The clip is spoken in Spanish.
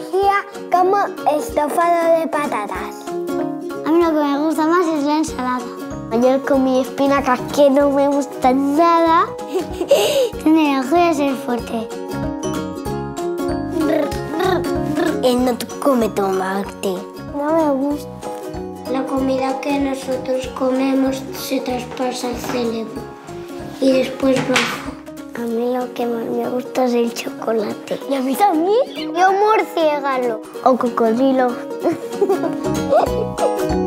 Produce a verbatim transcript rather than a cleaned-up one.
Andalucía como estofado de patatas. A mí lo que me gusta más es la ensalada. Ayer comí espinacas que no me gustan nada. Tiene voy a ser fuerte. Él no come tomate. No me gusta. La comida que nosotros comemos se traspasa al cerebro y después baja. A mí lo que más me gusta es el chocolate. ¿Y a mí también? Yo murciélago o cocodrilo.